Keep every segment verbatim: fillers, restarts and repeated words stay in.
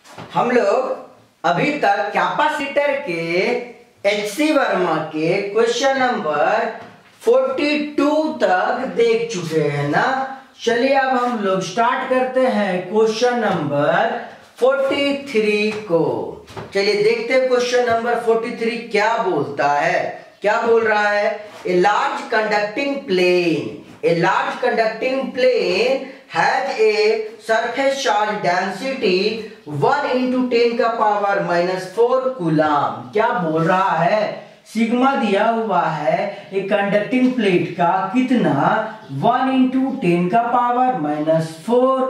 हम लोग अभी तक कैपेसिटर के एच सी वर्मा के क्वेश्चन नंबर बयालीस तक देख चुके हैं ना। चलिए अब हम लोग स्टार्ट करते हैं क्वेश्चन नंबर तैंतालीस को। चलिए देखते हैं क्वेश्चन नंबर तैंतालीस क्या बोलता है। क्या बोल रहा है? A large conducting plane a large conducting plane has a surface charge density one into ten का पावर माइनस फोर कूलम। क्या बोल रहा है? सिग्मा दिया हुआ है एक कंडक्टिंग प्लेट का कितना, वन इंटू टेन का power minus four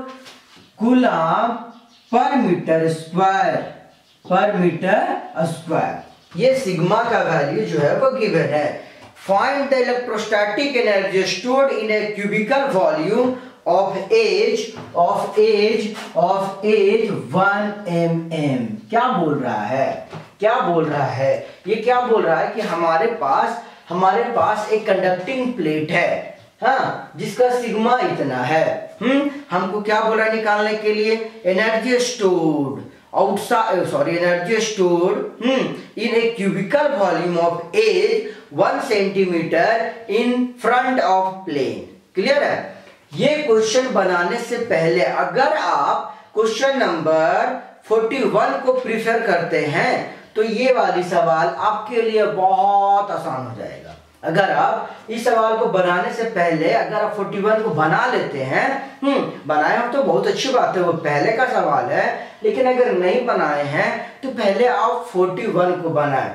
coulomb per metre square per metre square. ये सिग्मा का वैल्यू जो है वो गिवन है। Find the electrostatic energy stored in a cubical volume of edge of edge of edge one M M. क्या बोल रहा है? क्या बोल रहा है? ये क्या बोल रहा है कि हमारे पास हमारे पास एक कंडक्टिंग प्लेट है, हाँ, जिसका सिग्मा इतना है। हम्म हमको क्या बोला निकालने के लिए? Energy stored outside sorry energy stored hmm in a cubical volume of edge one centimetre in front of plane. Clear है? ये क्वेश्चन बनाने से पहले अगर आप क्वेश्चन नंबर इकतालीस को प्रिफर करते हैं तो ये वाली सवाल आपके लिए बहुत आसान हो जाएगा। अगर आप इस सवाल को बनाने से पहले अगर आप इकतालीस को बना लेते हैं, हम्म बनाए हम तो बहुत अच्छी बात है, वो पहले का सवाल है। लेकिन अगर नहीं बनाए हैं तो पहले आप इकतालीस को बनाएं,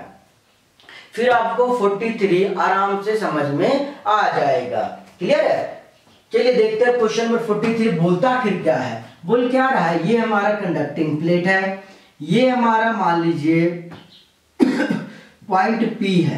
फिर आपको तैंतालीस आराम से समझ में आ जाएगा। क्लियर है? चलिए देखते हैं क्वेश्चन नंबर तैंतालीस बोलता फिर क्या है। बोल क्या रहा है? ये हमारा कंडक्टिंग प्लेट है, ये हमारा मान लीजिए पॉइंट P है,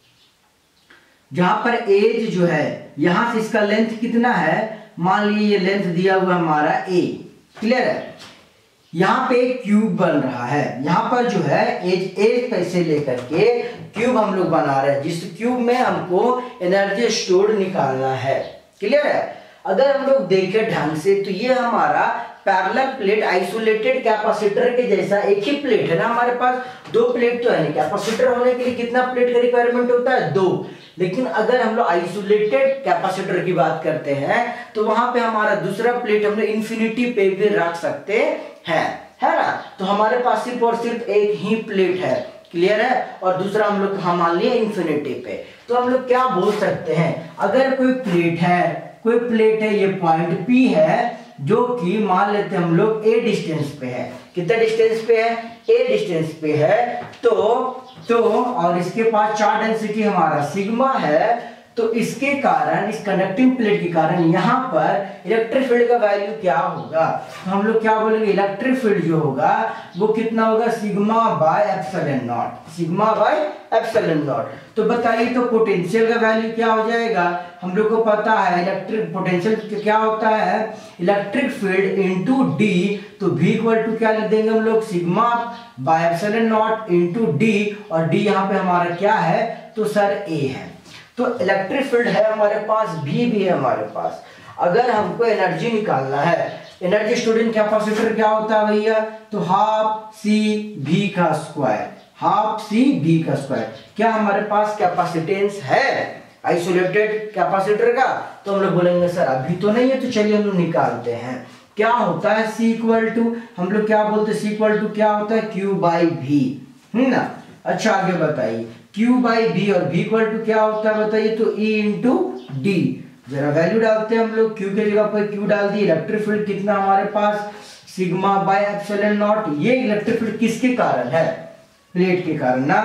जहां पर एज जो है यहां से इसका लेंथ कितना है, मान लीजिए ये लेंथ दिया हुआ हमारा A। क्लियर है? यहाँ पे क्यूब बन रहा है, यहाँ पर जो है एज एज पैसे लेकर के क्यूब हम लोग बना रहे हैं, जिस क्यूब में हमको एनर्जी स्टोर्ड निकालना है। क्लियर है? अगर हम लोग देखें ढंग से तो ये हमारा पैरेलल प्लेट आइसोलेटेड कैपेसिटर के जैसा एक ही प्लेट है ना हमारे पास। दो प्लेट तो है नहीं, कैपेसिटर होने के लिए कितना प्लेट का रिक्वायरमेंट होता है? दो। लेकिन अगर हम लोग आइसोलेटेड कैपेसिटर की बात करते हैं तो वहां पे हमारा दूसरा प्लेट हम लोग इन्फिनिटी पे भी रख सकते हैं, है ना। तो हमारे पास सिर्फ और सिर्फ एक ही प्लेट है। क्लियर है? और दूसरा हम लोग हम मान लिए इन्फिनिटी पे। तो हम लोग क्या बोल सकते हैं? अगर कोई प्लेट है कोई प्लेट है, ये पॉइंट P है जो कि मान लेते हैं हम लोग a डिस्टेंस पे है। कितना डिस्टेंस पे है? a डिस्टेंस पे है। तो तो और इसके पास चार्ज डेंसिटी हमारा सिग्मा है, तो इसके कारण इस कंडक्टिंग प्लेट के कारण यहाँ पर इलेक्ट्रिक फील्ड का वैल्यू क्या होगा? तो हम लोग क्या बोलेंगे? इलेक्ट्रिक फील्ड जो होगा वो कितना होगा? Sigma by epsilon naught sigma by epsilon naught. तो बताइए तो पोटेंशियल का वैल्यू क्या हो जाएगा? हम लोग को पता है इलेक्ट्रिक पोटेंशियल क्या होता है? Electric field into D. तो v इक्वल टू क्या लिख देंगे हम लोग? Sigma by epsilon naught into D, और डी यहाँ पे हमारा क्या है? तो सर a है। तो इलेक्ट्रिक फील्ड है हमारे पास, भी भी है हमारे पास। अगर हमको एनर्जी निकालना है, एनर्जी स्टोर्ड इन कैपेसिटर क्या होता है भैया? तो हाफ सी भी का स्क्वायर हाफ सी भी का स्क्वायर। क्या हमारे पास कैपेसिटेंस है आइसोलेटेड कैपेसिटर का? तो हम लोग बोलेंगे सर अभी तो नहीं है। तो चलिए हम लोग निकालते हैं। क्या होता है? C इक्वल टू हम लोग क्या बोलते हैं? C इक्वल टू क्या होता है? Q बाई भी, है ना। अच्छा आगे बताइए, Q बाई भी और V इक्वल टू क्या होता है बताइए? तो E इंटू डी। जरा वैल्यू डालते हैं हम लोग, Q के जगह पर Q डाल दी। इलेक्ट्रिक फील्ड कितना हमारे पास? Sigma by epsilon naught. ये इलेक्ट्रिक फील्ड किसके कारण है? प्लेट के कारण ना,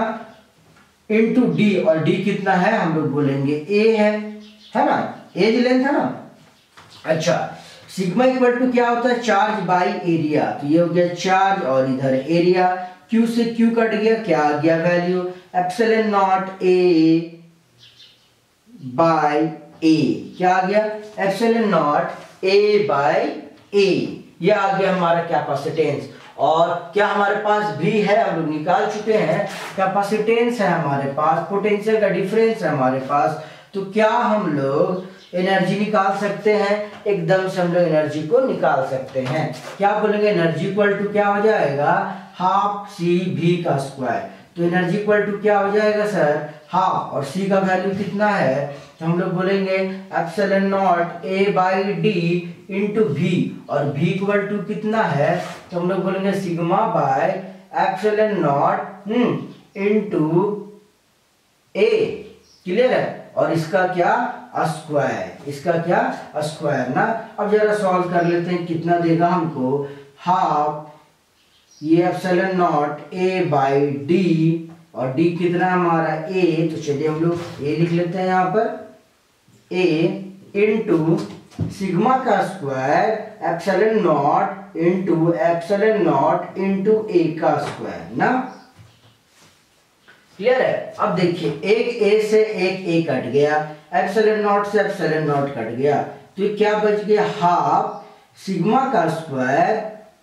इनटू डी, और डी कितना है? हम लोग बोलेंगे A है, है ना, एज लेंथ है ना। अच्छा, सिग्मा इक्वल टू क्या होता है? Charge by area. तो ये हो गया चार्ज और इधर एरिया। Q से Q कट गया, क्या आ गया value? Epsilon naught A by A। क्या आ गया? Epsilon naught A by A। ये आ गया हमारा कैपेसिटेंस। और क्या हमारे पास भी है? हम लोग निकाल चुके हैं। कैपेसिटेंस है हमारे पास, पोटेंशियल का डिफरेंस है हमारे पास। तो क्या हम लोग एनर्जी निकाल सकते हैं, एकदम से हम लोग एनर्जी को निकाल सकते हैं। क्या बोलेंगे, एनर्जी इक्वल टू क्या हो जाएगा, हाफ सी भी का स्क्वायर। तो एनर्जी इक्वल टू क्या हो जाएगा सर, हाफ, और सी का वैल्यू कितना है, तो हम लोग बोलेंगे epsilon naught A by D into V, और वी इक्वल टू कितना है, तो हम लोग बोलेंगे sigma by epsilon naught hmm into A. Clear है, और इसका क्या स्क्वायर, इसका क्या स्क्वायर ना। अब जरा सॉल्व कर लेते हैं, कितना देगा हमको, हाफ ये epsilon naught A by D, और डी कितना हमारा ए, तो चलिए हम लोग ए लिख लेते हैं यहाँ पर, ए इंटू सिग्मा का square epsilon naught into epsilon naught into A का स्क्वायर ना। क्लियर है। अब देखिए एक ए से एक ए कट गया, एप्सिलॉन नॉट से एप्सिलॉन नॉट कट गया, तो ये क्या बच गया, हाफ सिग्मा का स्क्वायर,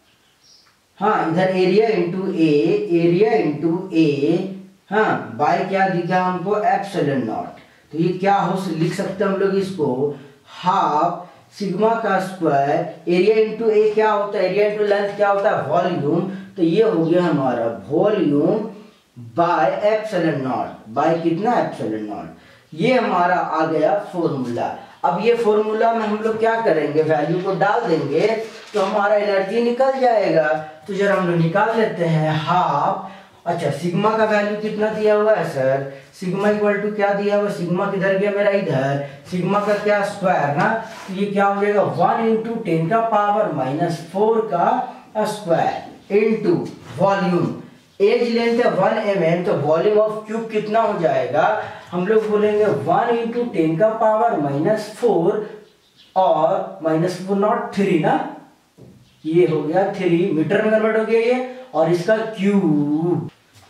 हाँ इधर area into A, area into A, हाँ बाय क्या दिखा हमको, एप्सिलॉन नॉट। तो ये क्या हो लिख सकते हैं हम लोग इसको, हाफ सिग्मा का स्क्वायर, एरिया इंटू ए क्या होता है, एरिया इंटू लेंथ क्या होता है, वॉल्यूम, तो ये हो गया हमारा volume by epsilon naught, by कितना एप्सिलॉन नॉट। ये हमारा आ गया फॉर्मूला। अब ये फॉर्मूला में हम लोग क्या करेंगे, वैल्यू को डाल देंगे तो हमारा एनर्जी निकल जाएगा। तो जरा हम लोग निकाल लेते हैं, हाफ, अच्छा सिग्मा का वैल्यू कितना दिया हुआ है सर, सिग्मा इक्वल टू क्या दिया हुआ, सिग्मा किधर गया मेरा, इधर, सिग्मा का क्या स्क्वायर ना, तो ये क्या हो जाएगा, वन इंटू टेन का पावर माइनस फोर का square into volume, edge length है वन एम एम, तो वॉल्यूम ऑफ क्यूब कितना हो जाएगा, हम लोग बोलेंगे वन इंटू टेन का पावर माइनस फोर और माइनस फोर नॉट थ्री ना, ये हो गया थ्री, मीटर में कन्वर्ट हो गया ये, और इसका क्यूब।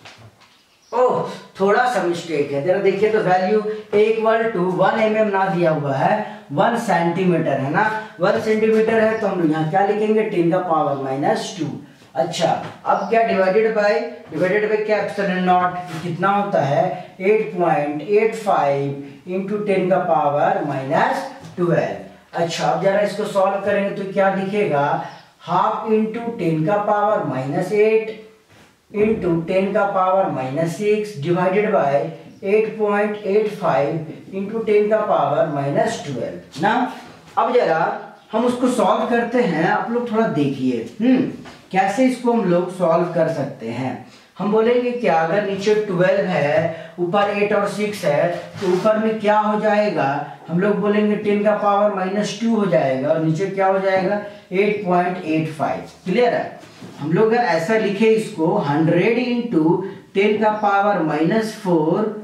ओह थोड़ा सा मिस्टेक है, जरा देखिए तो value equal to one M M ना दिया हुआ है, वन सेंटीमीटर है ना, वन सेंटीमीटर है, तो हम लोग यहाँ क्या लिखेंगे, टेन का पावर माइनस टू। अच्छा अब क्या, डिवाइडेड बाय, डिवाइडेड बाय क्या, एप्सिलॉन नॉट कितना होता है, eight point eight five into ten का पावर माइनस ट्वेल्व। अच्छा अब जरा इसको सॉल्व करेंगे तो क्या दिखेगा, हाफ इंटू टेन का power minus eight into ten का power minus six divided by eight point eight five into ten का पावर माइनस ट्वेल्व ना। अब जरा हम उसको सॉल्व करते हैं, आप लोग थोड़ा देखिए हम्म कैसे इसको हम लोग सॉल्व कर सकते हैं। हम बोलेंगे क्या, अगर नीचे ट्वेल्व है, ऊपर एट और सिक्स है, तो ऊपर में क्या हो जाएगा, हम लोग बोलेंगे टेन का पावर माइनस टू हो जाएगा, और नीचे क्या हो जाएगा, eight point eight five. Clear है। हम लोग अगर ऐसा लिखे इसको, हंड्रेड इंटू टेन का power minus four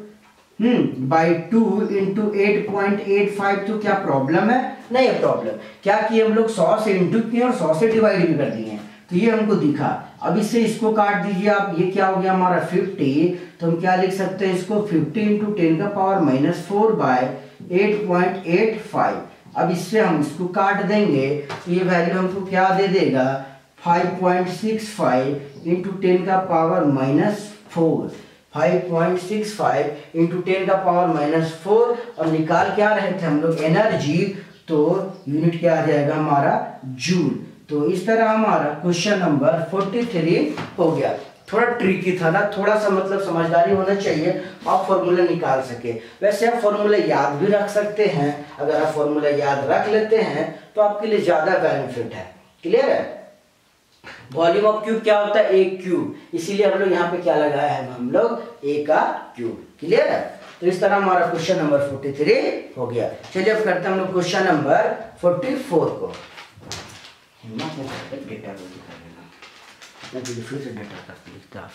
hmm by two into eight point eight five, तो क्या प्रॉब्लम है, नहीं है प्रॉब्लम। क्या किए हम लोग, सौ से इंटू किए और सौ से डिवाइड भी कर दिए, तो ये हमको दिखा। अब इससे इसको काट दीजिए आप, ये क्या हो गया हमारा फिफ्टी, तो हम क्या लिख सकते हैं इसको, फिफ्टी इंटू टेन का power minus four by eight point eight five. अब इससे हम इसको काट देंगे तो ये वैल्यू हमको क्या दे देगा, five point six five into ten का power minus four, five point six five into ten का पावर माइनस फोर, और निकाल क्या रहे थे हम लोग, एनर्जी, तो यूनिट क्या आ जाएगा हमारा, जूल। तो इस तरह हमारा क्वेश्चन नंबर फोर्टी थ्री हो गया। थोड़ा ट्रिकी था ना, थोड़ा सा मतलब समझदारी होना चाहिए, आप फॉर्मूला निकाल सके। वैसे आप फॉर्मूला याद भी रख सकते हैं, अगर आप फॉर्मूला याद रख लेते हैं तो आपके लिए ज्यादा बेनिफिट है। क्लियर है। वॉल्यूम ऑफ क्यूब क्या होता है, ए क्यूब, इसीलिए हम लोग यहाँ पे क्या लगाया है, हम लोग ए का क्यूब। क्लियर है। तो इस तरह हमारा क्वेश्चन नंबर फोर्टी थ्री हो गया। चलिए अब करते हैं हम लोग क्वेश्चन नंबर फोर्टी फोर को। डेटा को दिखा देगा, मैं फिर से डेटा करके लिखता।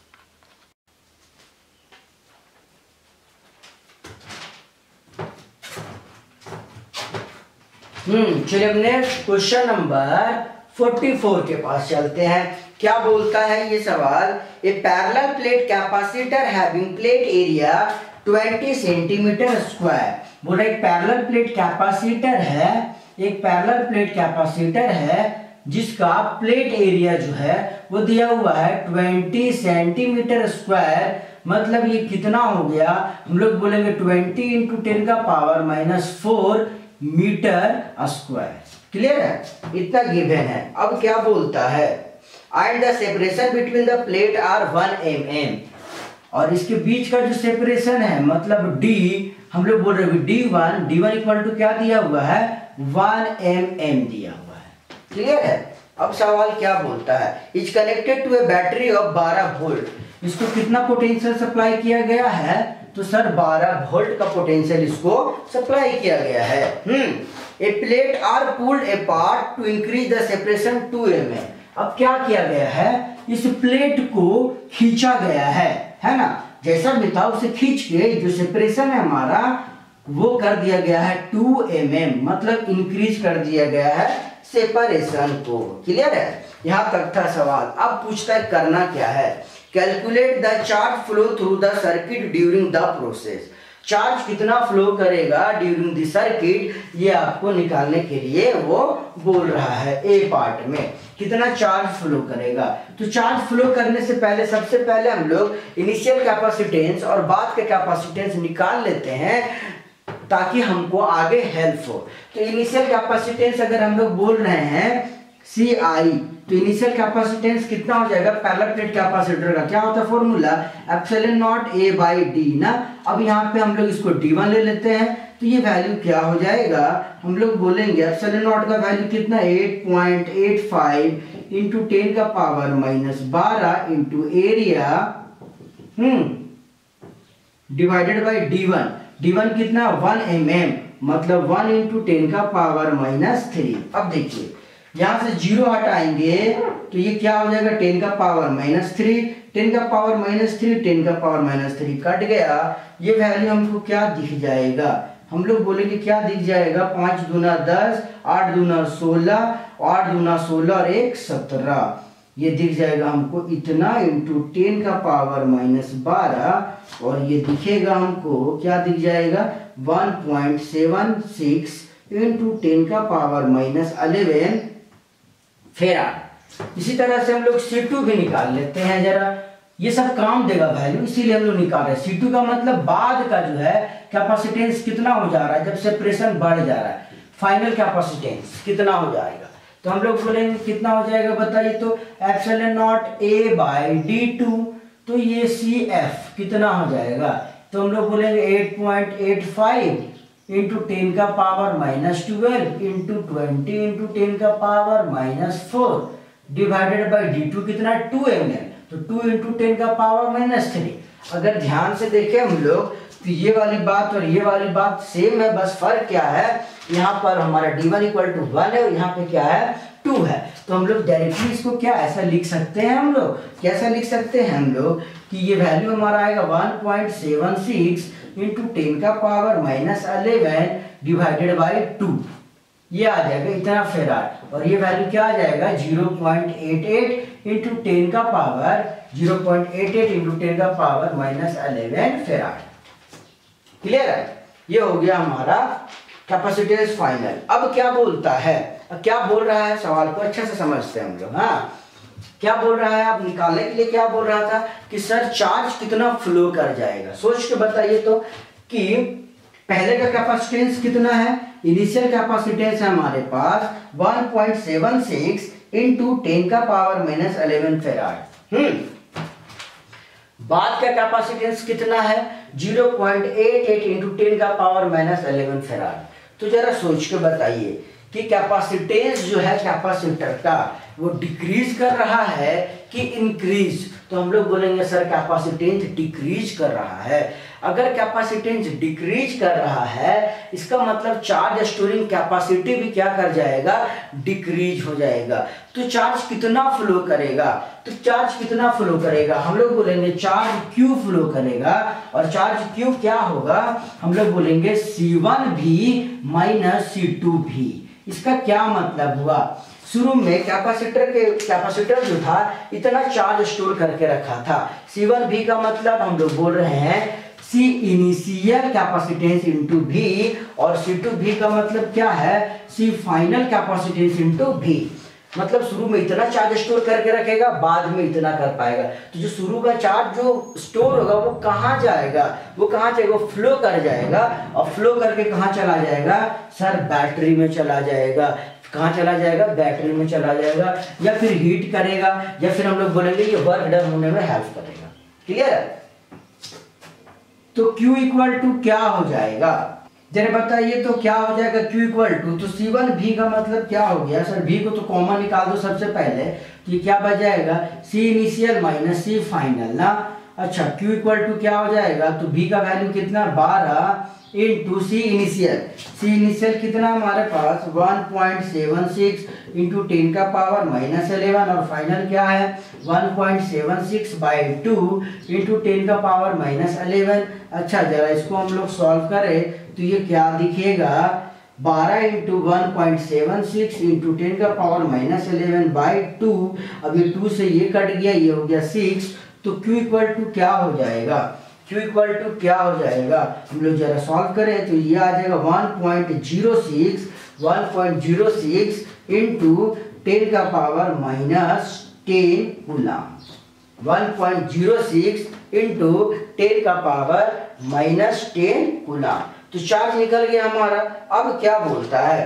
हम्म चलिए अब next question number forty four के पास चलते हैं। क्या बोलता है ये सवाल, a parallel plate capacitor having plate area twenty centimetre square. बोला एक पैरेलल प्लेट कैपेसिटर है, एक पैरेलल प्लेट कैपेसिटर है जिसका प्लेट एरिया जो है वो दिया हुआ है ट्वेंटी सेंटीमीटर स्क्वायर। मतलब ये कितना हो गया, हम लोग बोलेंगे ट्वेंटी इंटू टेन का power minus four metre square. Clear है, इतना गिवन है। अब क्या बोलता है, and the separation between the plate are one M M, और इसके बीच का जो सेपरेशन है मतलब d, हम लोग बोल रहे हैं D one, D one equal to क्या दिया हुआ है, वन एम एम दिया हुआ है। क्लियर है। अब सवाल क्या बोलता है, is connected to a battery of बारह वोल्ट, इसको कितना पोटेंशियल सप्लाई किया गया है, तो सर बारह वोल्ट का पोटेंशियल इसको सप्लाई किया गया है। Hmm a plate are pulled apart to increase the separation two M M. अब क्या किया गया है, इस प्लेट को खींचा गया है, है ना, जैसा भी था उसे खींच के जो सेपरेशन है हमारा वो कर दिया गया है टू एम एम, मतलब इंक्रीज कर दिया गया है सेपरेशन को। क्लियर है, यहां तक था सवाल। अब पूछता है करना क्या है, calculate the charge flow through the circuit during the process. Charge कितना फ्लो करेगा ड्यूरिंग द सर्किट, ये आपको निकालने के लिए वो बोल रहा है। ए पार्ट में कितना चार्ज फ्लो करेगा, तो चार्ज फ्लो करने से पहले सबसे पहले हम लोग इनिशियल कैपेसिटेंस और बाद के कैपेसिटेंस निकाल लेते हैं ताकि हमको आगे हेल्प हो। तो इनिशियल कैपेसिटेंस अगर हम लोग बोल रहे हैं सी आई, तो इनिशियल कैपेसिटेंस कितना हो जाएगा, पैरेलल प्लेट कैपेसिटर का क्या होता है formula, epsilon naught A by D ना। अब यहाँ पे हम लोग इसको डी वन ले लेते हैं, तो ये वैल्यू क्या हो जाएगा, हम लोग बोलेंगे एप्सिलॉन नॉट का वैल्यू कितना, eight point eight five into ten का पावर माइनस बारह into area hmm divided by D one. D one कितना, वन एम एम, मतलब वन इंटू टेन का पावर माइनस थ्री। अब देखिए यहां से जीरो हटाएंगे तो ये क्या हो जाएगा, टेन का पावर माइनस थ्री, टेन का पावर माइनस थ्री, टेन का पावर माइनस थ्री कट गया। ये वैल्यू हमको क्या दिख जाएगा, हम लोग बोलेंगे क्या दिख जाएगा, पांच दूना दस, आठ दूना सोलह, आठ दूना सोलह और एक सत्रह, ये दिख जाएगा हमको इतना इंटू टेन का पावर माइनस बारह, और ये दिखेगा हमको क्या दिख जाएगा, one point seven six into ten का पावर माइनस अलेवन फेराड। इसी तरह से हम लोग सी टू भी निकाल लेते हैं जरा, ये सब काम देगा वैल्यू, इसीलिए हम लोग निकाल रहे हैं। सी टू का मतलब बाद का जो है कैपेसिटेंस कितना हो जा रहा है, जब सेपरेशन बढ़ जा रहा है, फाइनल कैपेसिटेंस कितना हो जाएगा, तो हम लोग बोलेंगे कितना हो जाएगा बताइए, तो epsilon naught A by D two, तो ये सी एफ कितना हो जाएगा, तो हम लोग बोलेंगे eight point eight five into ten का power minus twelve into twenty into ten का power minus four divided by D two कितना, टू एम एम, तो टू इंटू टेन का पावर माइनस थ्री। अगर ध्यान से देखें हम लोग तो ये वाली बात और ये वाली बात सेम है, बस फर्क क्या है, यहाँ पर हमारा D one equal to one है और यहाँ पे क्या है, टू है। तो हम लोग डायरेक्टली इसको क्या ऐसा लिख सकते हैं, हम लोग कैसा लिख सकते हैं हम लोग कि ये वैल्यू हमारा आएगा one point seven six into ten का power minus eleven divided by two, ये आ जाएगा इतना फेराड, और ये वैल्यू क्या आ जाएगा, zero point eight eight into ten का power zero point eight eight into ten का power minus eleven farad. Clear है, ये हो गया हमारा कैपेसिटेंस फाइनल। अब क्या बोलता है, क्या बोल रहा है, सवाल को अच्छे से समझते हैं हम लोग। हाँ क्या बोल रहा है, आप निकालने के लिए क्या बोल रहा था कि सर चार्ज कितना फ्लो कर जाएगा, सोच के बताइए तो, कि पहले का कैपेसिटेंस कितना है, इनिशियल कैपेसिटेंस है हमारे पास one point seven six into ten का पावर माइनस अलेवन फेराड। हम्म बाद का कैपेसिटेंस कितना है, zero point eight eight into ten का पावर माइनस अलेवन फेराड। तो जरा सोच के बताइए कि कैपेसिटेंस जो है कैपेसिटर का वो डिक्रीज कर रहा है कि इंक्रीज, तो हम लोग बोलेंगे सर कैपेसिटेंस डिक्रीज कर रहा है। अगर कैपेसिटेंस डिक्रीज कर रहा है इसका मतलब चार्ज स्टोरिंग कैपेसिटी भी क्या कर जाएगा, डिक्रीज हो जाएगा। तो चार्ज कितना फ्लो करेगा, तो चार्ज कितना फ्लो करेगा, हम लोग बोलेंगे चार्ज क्यू फ्लो करेगा, और चार्ज क्यू क्या होगा, हम लोग बोलेंगे C one V minus C two V. इसका क्या मतलब हुआ, शुरू में कैपेसिटर के कैपेसिटर जो था इतना चार्ज स्टोर करके रखा था, सी वन भी का मतलब हम लोग बोल रहे हैं सी इनिशियल कैपेसिटेंस इंटू भी, और सी टू भी का मतलब क्या है, सी फाइनल कैपेसिटेंस इंटू भी। मतलब शुरू में इतना चार्ज स्टोर करके रखेगा, बाद में इतना कर पाएगा। तो जो शुरू का चार्ज जो स्टोर होगा वो कहाँ जाएगा, वो कहाँ जाएगा, वो फ्लो कर जाएगा, और फ्लो करके कहाँ चला जाएगा सर, बैटरी में चला जाएगा। कहाँ चला जाएगा, बैटरी में चला जाएगा, या फिर हीट करेगा, या फिर हम लोग बोलेंगे ये वर्क डन होने में हेल्प करेगा। क्लियर है? तो Q इक्वल टू क्या हो जाएगा, जरा बताइए। तो क्या हो जाएगा Q इक्वल टू, तो सी वन भी का मतलब क्या हो गया सर, भी को तो कॉमन निकाल दो सबसे पहले, तो ये क्या बच जाएगा, C initial minus C final ना। अच्छा, Q इक्वल टू क्या हो जाएगा, तो B का वैल्यू कितना, बारह into C initial. C initial कितना हमारे पास one point seven six into ten का पावर माइनस इलेवन, और फाइनल क्या है one point seven six by two into ten का पावर माइनस इलेवन। अच्छा, जरा इसको हम लोग सॉल्व करें तो ये क्या दिखेगा, बारह into one point seven six into ten का power minus eleven by two. अब ये टू से ये कट गया, ये हो गया सिक्स। तो Q इक्वल टू क्या हो जाएगा, Q इक्वल टू क्या हो जाएगा, हम लोग जरा सॉल्व करें तो ये आ जाएगा one point zero six one point zero six into ten का power minus ten coulomb. One point zero six into ten का पावर माइनस टेन कूलम। तो चार्ज निकल गया हमारा। अब क्या बोलता है,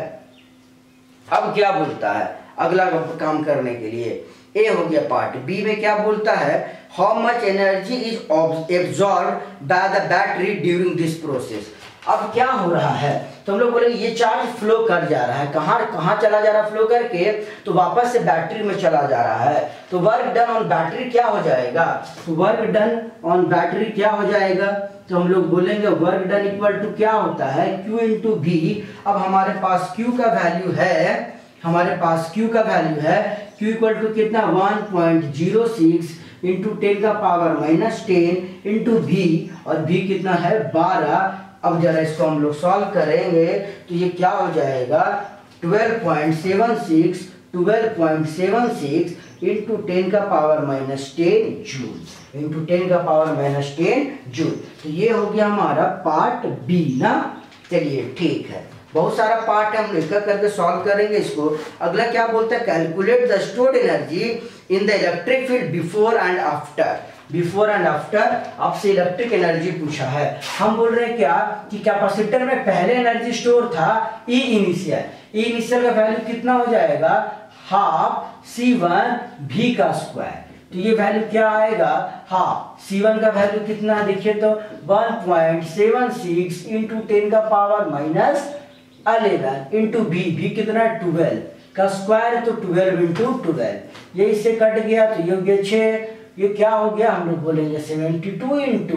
अब क्या बोलता है अगला काम करने के लिए, ए हो गया पार्ट। बी में क्या बोलता है, how much energy is absorb by the battery during this process. अब क्या हो रहा है, तो हम लोग बोलेंगे ये चार्ज फ्लो कर जा रहा है, कहाँ कहाँ चला जा रहा है, फ्लो करके तो वापस से बैटरी में चला जा रहा है। तो वर्क डन ऑन बैटरी क्या हो जाएगा, तो वर्क डन ऑन बैटरी क्या हो जाएगा, तो हम लोग बोलेंगे वर्क डन इक्वल टू क्या होता है, Q इंटू बी। अब हमारे पास Q का वैल्यू है, हमारे पास Q का वैल्यू है Q इक्वल टू कितना one point zero six into ten का power minus ten into V, और भी कितना है बारह। अब जरा इसको हम लोग सॉल्व करेंगे तो ये क्या हो जाएगा, twelve point seven six twelve point seven six into ten का power minus ten joule into ten का पावर माइनस टेन जूल। तो ये हो गया हमारा पार्ट बी ना। चलिए ठीक है, बहुत सारा पार्ट है, हम एक करके सॉल्व करेंगे इसको। अगला क्या बोलता है, calculate the stored energy in the electric field before and after. Before and after आपसे इलेक्ट्रिक एनर्जी पूछा है। हम बोल रहे हैं क्या कि कैपेसिटर में पहले एनर्जी स्टोर था ई इनिशियल। ई इनिशियल का वैल्यू कितना हो जाएगा, हाफ सी वन भी का स्क्वायर। तो ये वैल्यू क्या आएगा, हाफ सी वन का वैल्यू कितना देखिए तो one point seven six into ten का power minus eleven into V, V कितना ट्वेल्व का स्क्वायर है तो ट्वेल्व इंटू ट्वेल्व। ये इससे कट गया तो ये हो गया छः। ये क्या हो गया, हम लोग बोलेंगे seventy two into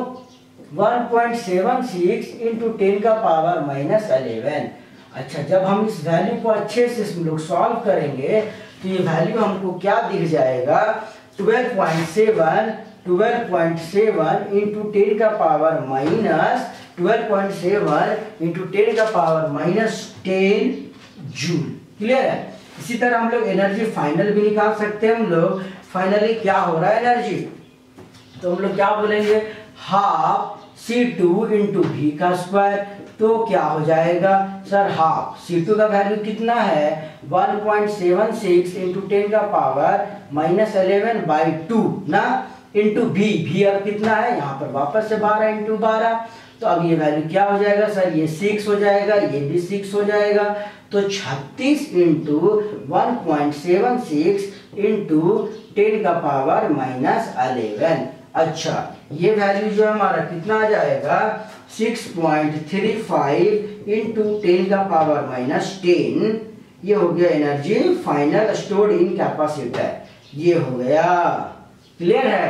one point seven six into ten का पावर माइनस इलेवन। अच्छा, जब हम इस वैल्यू को अच्छे से हम लोग सॉल्व करेंगे तो ये वैल्यू हमको क्या दिख जाएगा, twelve point seven twelve point seven into ten का power minus twelve point seven into ten का power minus ten joule. Clear है? इसी तरह हम लोग एनर्जी फाइनल भी निकाल सकते हैं। हम लोग फाइनली क्या हो रहा है एनर्जी, तो हम लोग क्या बोलेंगे, हाफ सी टू इंटू भी का स्क्वायर। तो क्या हो जाएगा सर, हाफ सी टू का वैल्यू कितना है one point seven six into ten का power minus eleven by two ना, इंटू भी, भी अब कितना है यहाँ पर वापस से बारह इंटू बारह। तो अब ये वैल्यू क्या हो जाएगा सर, ये सिक्स हो जाएगा, ये भी सिक्स हो जाएगा। तो छत्तीस into one point seven six into ten का पावर माइनस इलेवन। अच्छा, ये वैल्यू जो हमारा कितना आ जाएगा, six point three five into ten का पावर माइनस टेन। ये हो गया energy final stored in capacitor. ये हो गया। क्लियर है?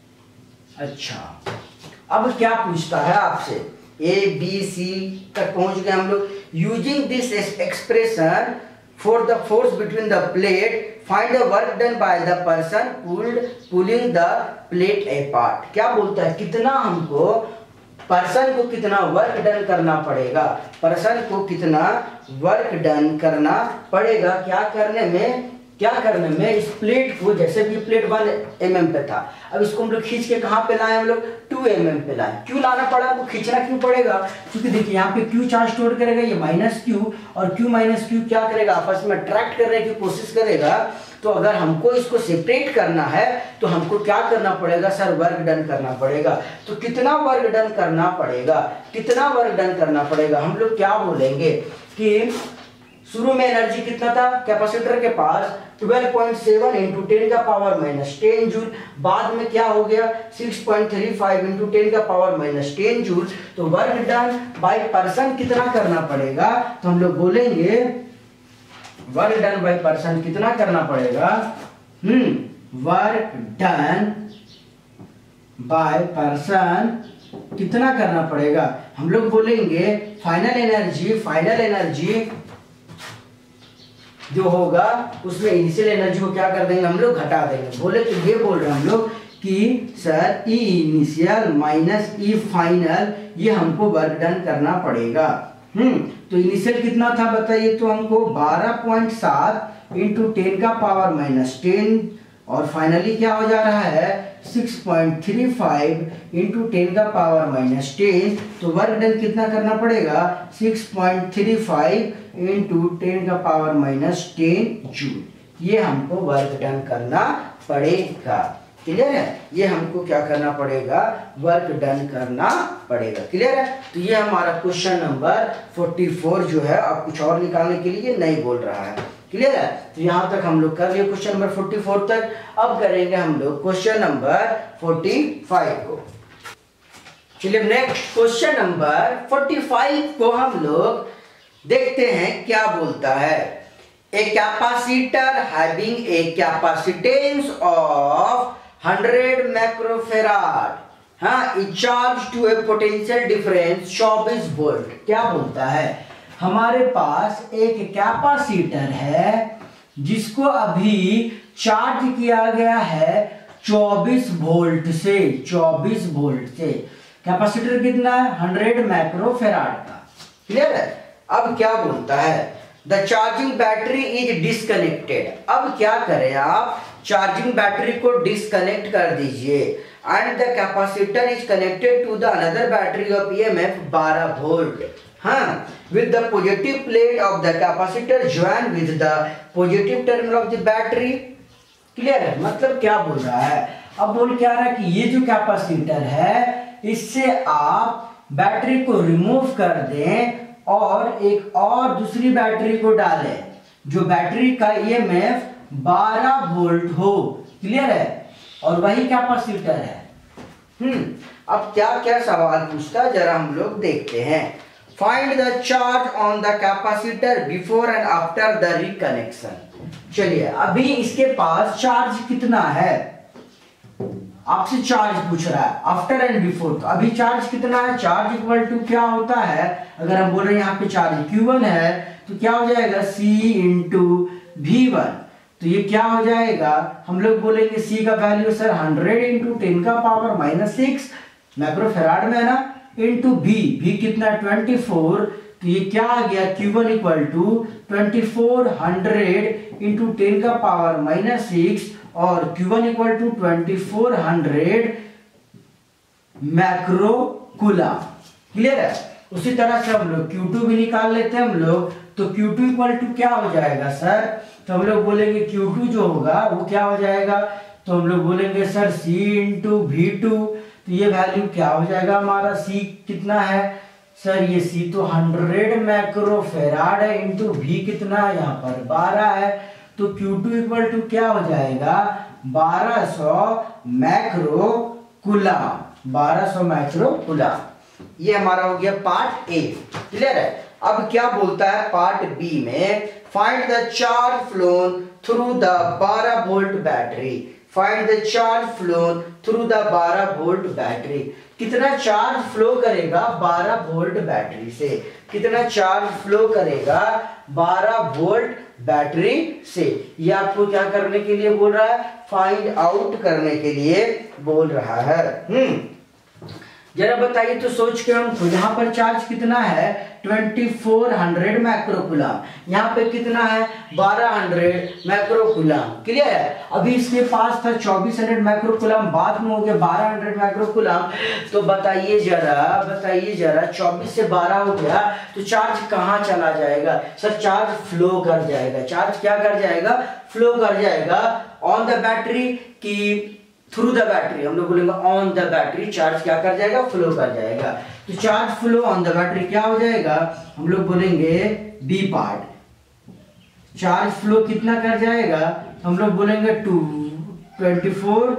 अच्छा, अब क्या पूछता है आपसे, ए बी सी तक पहुंच गए हम लोग। Using this expression for the force between the plate find the work done by the person pulled pulling the plate apart. क्या बोलता है, कितना हमको पर्सन को कितना वर्क डन करना पड़ेगा, पर्सन को कितना वर्क डन करना पड़ेगा क्या करने में, क्या करना है, मैं इस प्लेट को, जैसे भी प्लेट वन एम एम पे था, अब इसको हम लोग खींच के कहाँ पे लाए, हम लोग टू एम एम पे लाए। क्यों लाना पड़ा, हमको खींचना क्यों पड़ेगा, क्योंकि देखिए यहाँ पे क्यू चार्ज स्टोर करेगा, ये माइनस क्यू, और क्यू माइनस क्यू क्या करेगा, आपस में अट्रैक्ट करने की कोशिश करेगा। तो अगर हमको इसको सेपरेट करना है तो हमको क्या करना पड़ेगा सर, वर्क डन करना पड़ेगा। तो कितना वर्क डन करना पड़ेगा, कितना वर्क डन करना पड़ेगा, हम लोग क्या बोलेंगे कि शुरू में एनर्जी कितना था कैपेसिटर के पास, twelve point seven into ten का पावर माइनस टेन जूल, बाद में क्या हो गया six point three five into ten का पावर माइनस टेन जूल। तो वर्क डन बाय पर्सन कितना करना पड़ेगा, तो हम लोग बोलेंगे वर्क डन बाय पर्सन कितना करना पड़ेगा, hmm work done by person कितना करना पड़ेगा, हम लोग बोलेंगे फाइनल एनर्जी, फाइनल एनर्जी जो होगा उसमें इनिशियल एनर्जी को क्या कर देंगे, हम लोग घटा देंगे। बोले तो ये बोल रहे हैं हम लोग कि sir E initial minus E final, ये हमको वर्क डन करना पड़ेगा। हम्म तो इनिशियल कितना था बताइए, तो हमको बारह पॉइंट सात इंटू टेन का पावर माइनस टेन, और फाइनली क्या हो जा रहा है six point three five into ten का पावर माइनस टेन। तो वर्क डन कितना करना पड़ेगा, six point three five into ten का पावर माइनस टेन जूल, ये हमको वर्क डन करना पड़ेगा। क्लियर है, ये हमको क्या करना पड़ेगा, वर्क डन करना पड़ेगा। क्लियर है, तो ये हमारा क्वेश्चन नंबर फोर्टी फोर जो है, अब कुछ और निकालने के लिए नहीं बोल रहा है। क्लियर है, तो यहाँ तक हम लोग कर लिए क्वेश्चन नंबर फोर्टी फोर तक। अब करेंगे हम लोग क्वेश्चन नंबर फोर्टी फाइव को। चलिए next question number forty five को हम लोग देखते हैं क्या बोलता है। A capacitor having a capacitance of hundred microfarad, हाँ, is charge to a potential difference चौबीस वोल्ट। क्या बोलता है, हमारे पास एक कैपेसिटर है जिसको अभी चार्ज किया गया है चौबीस वोल्ट से, चौबीस वोल्ट से। कैपेसिटर कितना है, हंड्रेड माइक्रोफैराड का। क्लियर है, अब क्या बोलता है, the charging battery is disconnected. अब क्या करें आप, चार्जिंग बैटरी को डिस्कनेक्ट कर दीजिए, and the capacitor is connected to the another battery of EMF बारह वोल्ट, हाँ, with the positive plate of the capacitor join with the positive terminal of the battery। Clear है, मतलब क्या बोल रहा है, अब बोल क्या रहा है कि ये जो कैपेसिटर है इससे आप बैटरी को रिमूव कर दें और एक और दूसरी बैटरी को डालें जो बैटरी का ईएमएफ बारह वोल्ट हो। क्लियर है, और वही कैपेसिटर है। हम्म अब क्या क्या सवाल पूछता है जरा हम लोग देखते हैं। Find the charge on the capacitor before and after the reconnection। चलिए अभी इसके पास चार्ज कितना है, आपसे चार्ज पूछ रहा है आफ्टर एंड बिफोर। तो अभी चार्ज कितना है, चार्ज इक्वल टू क्या होता है, अगर हम बोल रहे हैं यहाँ पे चार्ज क्यू वन है तो क्या हो जाएगा C इंटू वी वन। तो ये क्या हो जाएगा, हम लोग बोलेंगे C का value sir hundred into ten का पावर माइनस सिक्स माइक्रोफैराड में है ना, इंटू V, V कितना ट्वेंटी फोर। तो ये क्या आ गया Q one equal to twenty four hundred into ten का पावर माइनस सिक्स, और Q one equal to twenty four hundred microcoulomb. Clear है, उसी तरह से हम लोग Q टू भी निकाल लेते हैं हम लोग। तो Q टू इक्वल टू क्या हो जाएगा सर, तो हम लोग बोलेंगे Q टू जो होगा वो क्या हो जाएगा, तो हम लोग बोलेंगे sir C into V two. तो ये वैल्यू क्या हो जाएगा हमारा, C कितना है सर, ये C तो हंड्रेड माइक्रोफैराड है, इंटू V कितना है यहाँ पर बारह है। तो Q टू इक्वल टू क्या हो जाएगा, बारह सौ माइक्रो कूलम, बारह सौ माइक्रो कूलम। ये हमारा हो गया पार्ट ए। क्लियर है, अब क्या बोलता है पार्ट बी में, find the charge flown through the बारह volt battery. Find the charge flown through the बारह वोल्ट बैटरी। कितना चार्ज फ्लो करेगा बारह वोल्ट बैटरी से, कितना चार्ज फ्लो करेगा बारह वोल्ट बैटरी से। ये आपको क्या करने के लिए बोल रहा है, फाइंड आउट करने के लिए बोल रहा है। हम्म जरा बताइए तो सोच के हमको, यहाँ पर चार्ज कितना है चौबीस सौ माइक्रोकूलम, यहाँ पे कितना है बारह सौ माइक्रोकूलम। क्लियर है? अभी इसके पास था चौबीस सौ माइक्रोकूलम, बाद में हो गया बारह सौ माइक्रोकूलम। तो बताइए जरा बताइए जरा चौबीस से बारह हो गया तो चार्ज कहाँ चला जाएगा? सर चार्ज फ्लो कर जाएगा। चार्ज क्या कर जाएगा? फ्लो कर जाएगा ऑन द बैटरी की थ्रू द बैटरी। हम लोग बोलेंगे ऑन द बैटरी चार्ज क्या कर जाएगा? फ्लो कर जाएगा। तो charge flow on the battery क्या हो जाएगा? हम लोग बोलेंगे बी पार्ट। चार्ज फ्लो कितना कर जाएगा? हम लोग बोलेंगे two twenty four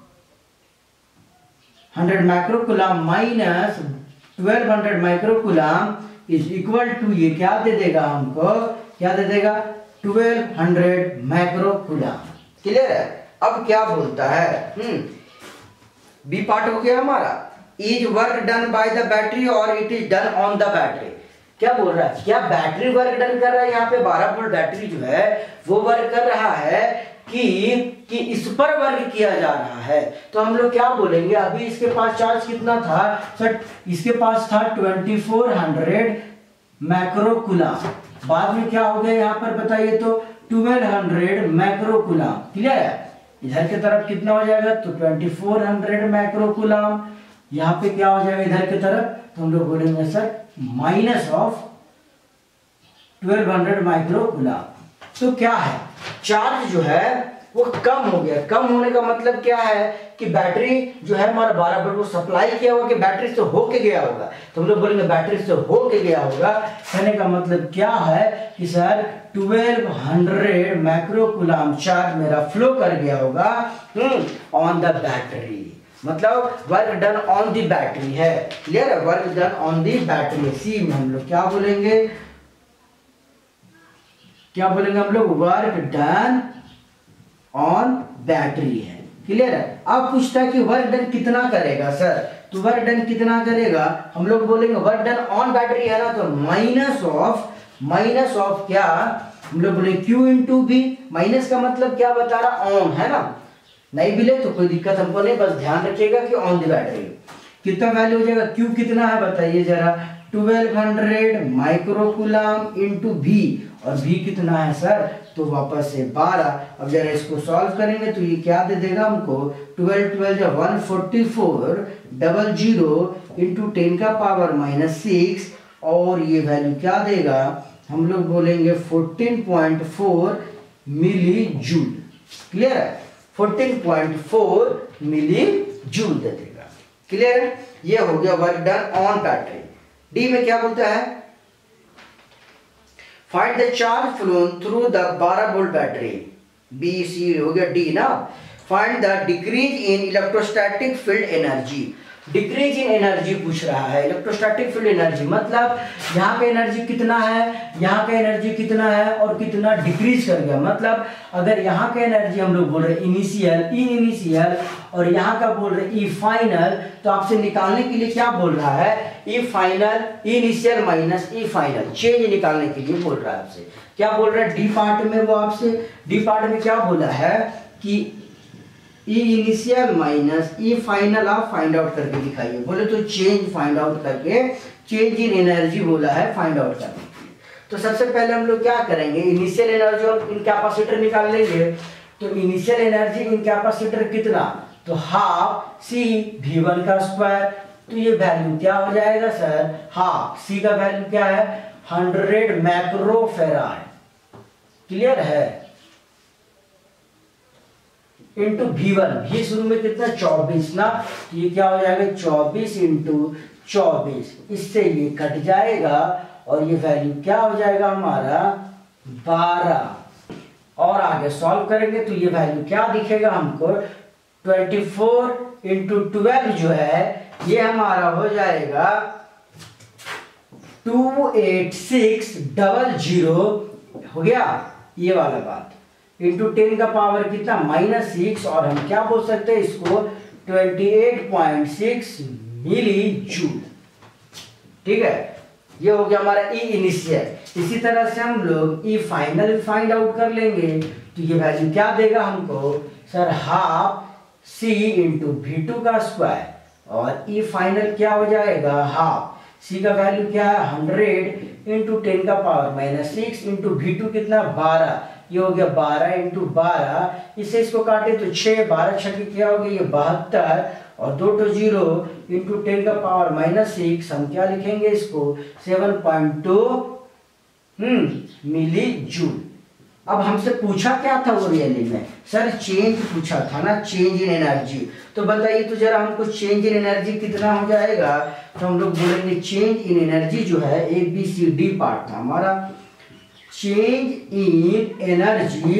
hundred microcoulomb minus twelve hundred microcoulomb is equal to, ये क्या दे देगा हमको? क्या दे देगा? Twelve hundred microcoulomb. क्लियर है? अब क्या बोलता है? हम्म बी पार्ट हो गया हमारा। Is work done by the battery और it is done on the battery. क्या बोल रहा है? क्या बैटरी वर्क डन कर रहा है? यहाँ पे बारह वोल्ट बैटरी जो है वो वर्क कर रहा है कि कि इस पर वर्क किया जा रहा है। तो हम लोग क्या बोलेंगे? अभी इसके पास चार्ज कितना था सर? इसके पास था ट्वेंटी फोर हंड्रेड माइक्रोकूलम, बाद में क्या हो गया यहाँ पर बताइए तो? Twelve hundred microcoulomb. क्लियर है? इधर की तरफ कितना हो जाएगा? तो ट्वेंटी फोर हंड्रेड माइक्रोकूलम। यहाँ पे क्या हो जाएगा इधर की तरफ? तो हम लोग बोलेंगे sir minus of twelve hundred microcoulomb. तो क्या है? चार्ज जो है वो कम हो गया। कम होने का मतलब क्या है? कि बैटरी जो है हमारा बारह वोल्ट वो सप्लाई किया होगा कि बैटरी से होके गया होगा। तो हम लोग बोलेंगे बैटरी से होके गया होगा। कहने का मतलब क्या है कि sir twelve hundred microcoulomb charge मेरा फ्लो कर गया होगा ऑन द बैटरी। मतलब work done on the battery है। क्लियर है? Work done on the battery. C में हम लोग क्या बोलेंगे? क्या बोलेंगे हम लोग? वर्क डन ऑन बैटरी है। क्लियर है? अब पूछता है कि वर्क डन कितना करेगा सर? तो वर्क डन कितना करेगा? हम लोग बोलेंगे वर्क डन ऑन बैटरी है ना, तो माइनस ऑफ माइनस ऑफ क्या? हम लोग बोलेंगे क्यू इंटू बी। माइनस का मतलब क्या बता रहा? ऑन है ना, नहीं मिले तो कोई दिक्कत हमको नहीं, बस ध्यान रखिएगा कि ऑन द बैटरी कितना वैल्यू हो जाएगा? क्यू कितना है बताइए जरा? Twelve hundred microcoulomb into V, और भी कितना है सर? तो वापस से बारह। अब जरा इसको सॉल्व करेंगे तो ये क्या दे देगा हमको? ट्वेल्व ट्वेल्व जो one forty four double zero into ten का पावर माइनस सिक्स, और ये वैल्यू क्या देगा? हम लोग बोलेंगे fourteen point four millijoule. Clear है? Fourteen point four millijoule दे देगा। क्लियर है? ये हो गया work done on battery. D में क्या बोलता है? Find the charge flown through the बारह वोल्ट बैटरी। बी सी हो गया डी ना। Find the decrease in electrostatic field energy. Decrease in energy पूछ रहा है। इलेक्ट्रोस्टैटिक फील्ड एनर्जी मतलब यहाँ का एनर्जी कितना है, यहाँ का एनर्जी कितना है और कितना डिक्रीज कर गया। मतलब अगर यहाँ का एनर्जी हम लोग बोल रहे इनिशियल ई इनिशियल और यहाँ का बोल रहे ई फाइनल, तो आपसे निकालने के लिए क्या बोल रहा है? E final E initial minus E final, change निकालने के लिए बोल रहा है आपसे। क्या बोल रहा है? डी पार्ट में वो आपसे डी पार्ट में क्या बोला है कि E initial minus E final आप फाइंड आउट करके दिखाइए। बोले तो चेंज फाइंड आउट करके, चेंज इन एनर्जी बोला है फाइंड आउट करने के लिए। तो सबसे पहले हम लोग क्या करेंगे? इनिशियल एनर्जी और इन कैपेसिटर निकाल लेंगे। तो इनिशियल एनर्जी इन कैपेसिटर कितना? तो हाफ सी वी वन का स्क्वायर। तो ये वैल्यू क्या हो जाएगा सर? हाफ सी का वैल्यू क्या है? Hundred microfarad. क्लियर है? इंटू वी वन, भी शुरू में कितना? चौबीस ना। तो ये क्या हो जाएगा? चौबीस इंटू चौबीस, इससे ये कट जाएगा और ये वैल्यू क्या हो जाएगा हमारा? बारह। और आगे सॉल्व करेंगे तो ये वैल्यू क्या दिखेगा हमको? ट्वेंटी फोर इंटू ट्वेल्व जो है ये हमारा हो जाएगा two eight six double zero. हो गया ये वाला बात। इंटू टेन का पावर कितना? माइनस सिक्स, और हम क्या बोल सकते हैं इसको? Twenty eight point six millijoule. ठीक है? ये हो गया हमारा ई इनिशियल। इसी तरह से हम लोग ई फाइनल फाइंड आउट कर लेंगे। तो ये वैल्यू क्या देगा हमको सर? Half C into V two का स्क्वायर। और ई फाइनल क्या हो जाएगा हाफ। सी का वैल्यू क्या है हंड्रेड इंटू टेन का power minus six into V two कितना बारह, ये हो गया बारह इंटू बारह, इससे इसको काटे तो छः, बारह छः क्या हो गया ये बहत्तर, और दो टू जीरो इंटू टेन का पावर माइनस सिक्स, हम क्या लिखेंगे इसको seven point two hmm millijoule. अब हमसे पूछा क्या था वो रियली में सर चेंज पूछा था ना, चेंज इन एनर्जी। तो बताइए तो जरा हमको चेंज इन एनर्जी कितना हो जाएगा, तो हम लोग बोलेंगे चेंज इन एनर्जी जो है A B C D part था हमारा। चेंज इन एनर्जी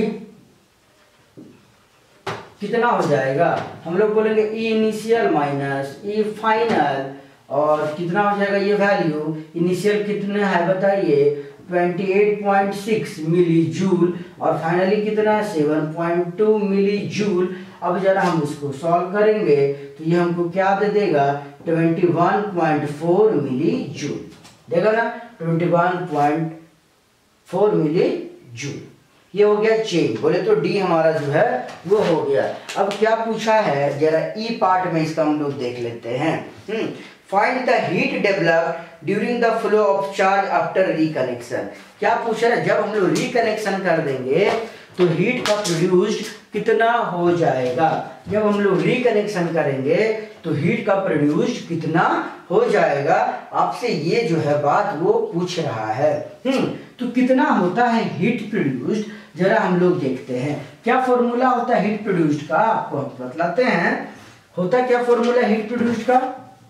कितना हो जाएगा, हम लोग बोलेंगे E initial minus E final, और कितना हो जाएगा ये वैल्यू इनिशियल कितना है बताइए अट्ठाईस पॉइंट छह मिली जूल, और फाइनली कितना है सात पॉइंट दो मिली जूल। अब जरा हम इसको सॉल्व करेंगे तो ये हमको क्या दे देगा इक्कीस पॉइंट चार मिली जूल देगा ना, इक्कीस पॉइंट चार मिली जूल। ये हो गया चेंज, बोले तो डी हमारा जो है वो हो गया। अब क्या पूछा है जरा ई पार्ट में इसका हम लोग देख लेते हैं। Hmm find the heat develop during the flow of charge after reconnection. क्या पूछ रहा है, जब हम लोग रिकनेक्शन कर देंगे तो हीट का प्रोड्यूस्ड कितना हो जाएगा। जब हम लोग रिकनेक्शन करेंगे तो हीट का प्रोड्यूस्ड कितना हो जाएगा, आपसे ये जो है बात वो पूछ रहा है। हम्म तो कितना होता है हीट प्रोड्यूस्ड, जरा हम लोग देखते हैं। क्या फॉर्मूला होता है हीट प्रोड्यूस्ड का, आपको हम बतलाते हैं। होता क्या फॉर्मूला हीट प्रोड्यूस्ड का,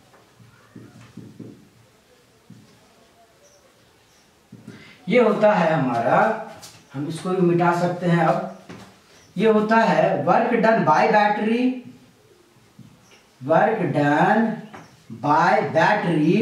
ये होता है हमारा, हम इसको भी मिटा सकते हैं। अब ये होता है work done by battery, work done by battery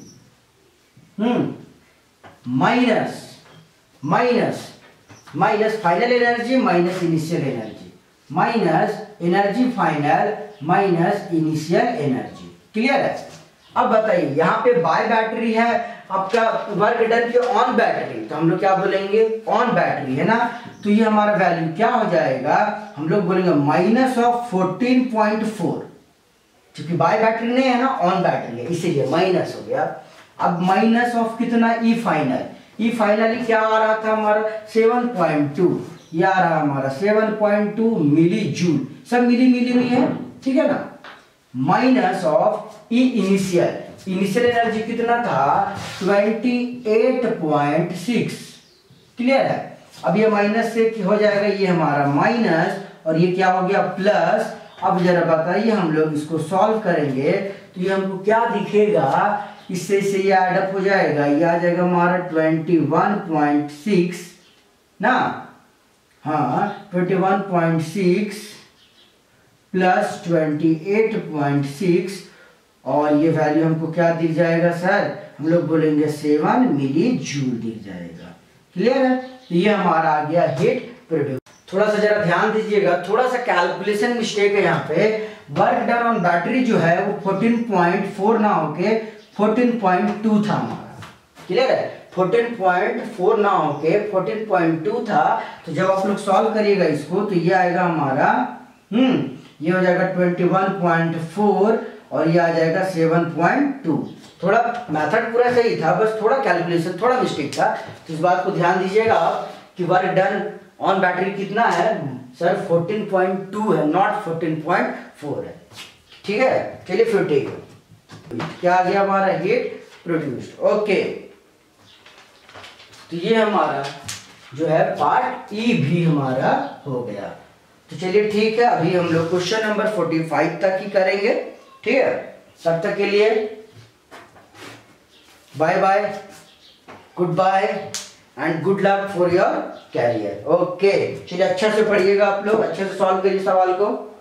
hmm minus minus minus final energy minus initial energy, minus energy final minus initial energy. Clear है। अब बताइए यहाँ पे बाय बैटरी है आपका वर्क डन के ऑन बैटरी, तो हम लोग क्या बोलेंगे ऑन बैटरी है ना, तो ये हमारा वैल्यू क्या हो जाएगा, हम लोग बोलेंगे minus of fourteen point four, क्योंकि बाय बैटरी नहीं है ना ऑन बैटरी है इसीलिए माइनस हो गया। अब माइनस ऑफ कितना ई फाइनल, ई फाइनली क्या आ रहा था हमारा सेवन पॉइंट टू, ये आ रहा हमारा seven point two millijoule, सब मिली मिली हुई है ठीक है ना, minus of E initial, initial energy कितना था अट्ठाईस पॉइंट छह। क्लियर है। अब ये माइनस से हो जाएगा ये हमारा माइनस, और ये क्या हो गया प्लस। अब जरा बताइए हम लोग इसको सॉल्व करेंगे तो ये हमको क्या दिखेगा, इससे से ये ऐड अप हो जाएगा, ये आ जाएगा हमारा इक्कीस पॉइंट छह ना, हाँ इक्कीस पॉइंट छह प्लस अट्ठाईस पॉइंट छह, और ये वैल्यू हमको क्या दिख जाएगा सर, हम लोग बोलेंगे सेवन मिली जूल दिख जाएगा। क्लियर है। तो ये हमारा आ गया हीट प्रोड्यूस। थोड़ा सा जरा ध्यान दीजिएगा, थोड़ा सा कैलकुलेशन मिस्टेक है यहाँ पे। वर्क डन ऑन बैटरी जो है वो चौदह पॉइंट चार ना होके चौदह पॉइंट दो था हमारा। क्लियर है। चौदह पॉइंट चार ना होके चौदह पॉइंट दो था, तो जब आप लोग सॉल्व करिएगा इसको तो ये आएगा हमारा हम्म ये हो जाएगा इक्कीस पॉइंट चार और ये आ जाएगा सात पॉइंट दो। थोड़ा मेथड पूरा सही था, बस थोड़ा कैलकुलेशन थोड़ा मिस्टेक था, तो इस बात को ध्यान दीजिएगा आप कि वर्क डन ऑन बैटरी कितना है सर चौदह पॉइंट दो है, नॉट चौदह पॉइंट चार है। ठीक है, चलिए फिर ठीक है, क्या आ गया हमारा हीट प्रोड्यूस्ड। ओके, तो ये हमारा जो है पार्ट ई भी हमारा हो गया। तो चलिए ठीक है, अभी हम लोग क्वेश्चन नंबर पैंतालीस तक ही करेंगे। ठीक है, तब तक के लिए bye bye, goodbye and good luck for your career. Okay, चलिए अच्छा से पढ़िएगा आप लोग, अच्छे से सॉल्व करिए सवाल को।